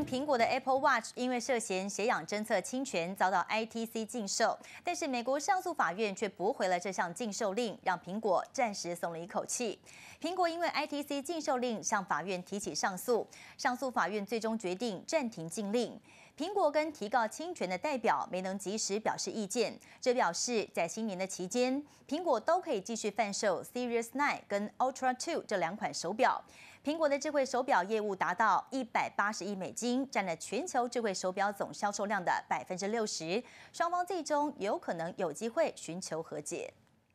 苹果的 Apple Watch 因为涉嫌血氧侦测侵权，遭到 ITC 禁售。但是美国上诉法院却驳回了这项禁售令，让苹果暂时松了一口气。苹果因为 ITC 禁售令向法院提起上诉，上诉法院最终决定暂停禁令。苹果跟提告侵权的代表没能及时表示意见，这表示在新年的期间，苹果都可以继续贩售 Series 9跟 Ultra 2这2款手表。苹果的智慧手表业务达到180亿美金，占了全球智慧手表总销售量的60%。双方最终有可能有机会寻求和解。